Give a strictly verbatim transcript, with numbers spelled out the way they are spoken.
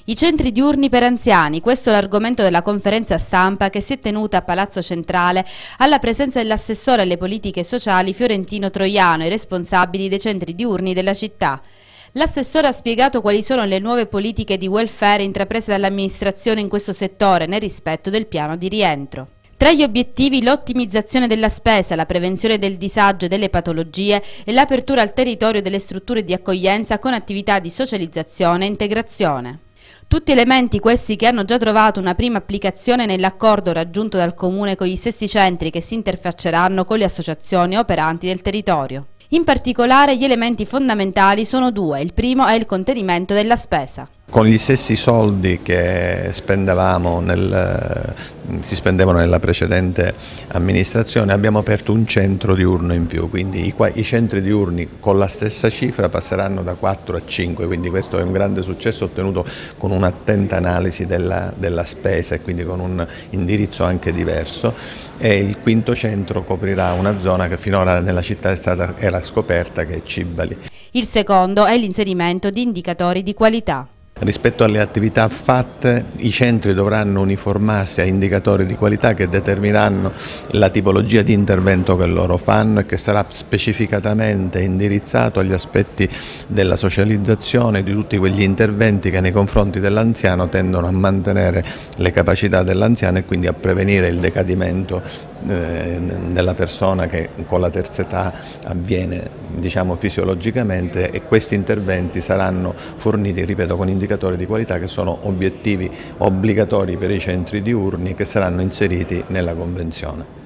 I centri diurni per anziani, questo è l'argomento della conferenza stampa che si è tenuta a Palazzo Centrale alla presenza dell'assessore alle politiche sociali Fiorentino Troiano e responsabili dei centri diurni della città. L'assessore ha spiegato quali sono le nuove politiche di welfare intraprese dall'amministrazione in questo settore nel rispetto del piano di rientro. Tra gli obiettivi l'ottimizzazione della spesa, la prevenzione del disagio e delle patologie e l'apertura al territorio delle strutture di accoglienza con attività di socializzazione e integrazione. Tutti elementi questi che hanno già trovato una prima applicazione nell'accordo raggiunto dal Comune con gli stessi centri che si interfacceranno con le associazioni operanti nel territorio. In particolare gli elementi fondamentali sono due, il primo è il contenimento della spesa. Con gli stessi soldi che spendevamo nel, si spendevano nella precedente amministrazione abbiamo aperto un centro diurno in più, quindi i, i centri diurni con la stessa cifra passeranno da quattro a cinque, quindi questo è un grande successo ottenuto con un'attenta analisi della, della spesa e quindi con un indirizzo anche diverso, e il quinto centro coprirà una zona che finora nella città è stata, era scoperta, che è Cibali. Il secondo è l'inserimento di indicatori di qualità. Rispetto alle attività fatte, i centri dovranno uniformarsi a indicatori di qualità che determineranno la tipologia di intervento che loro fanno e che sarà specificatamente indirizzato agli aspetti della socializzazione, di tutti quegli interventi che nei confronti dell'anziano tendono a mantenere le capacità dell'anziano e quindi a prevenire il decadimento eh, della persona che con la terza età avviene, diciamo, fisiologicamente, e questi interventi saranno forniti, ripeto, con indicatori di qualità che sono obiettivi obbligatori per i centri diurni che saranno inseriti nella convenzione.